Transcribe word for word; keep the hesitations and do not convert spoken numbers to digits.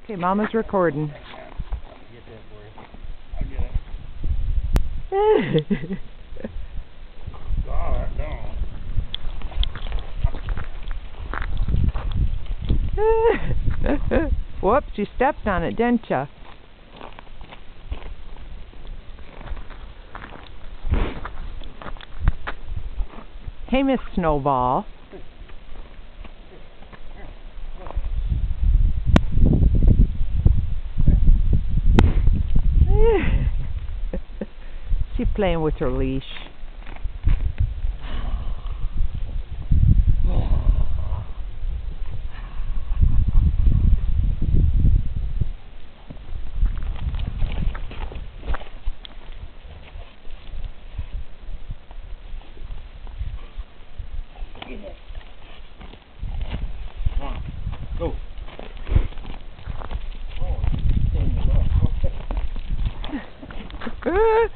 Okay, Mama's recording. Get that for you. I'll get it. God, no. Whoops, you stepped on it, didn't you? Hey, Miss Snowball. She's playing with her leash. Come on, go. Oh,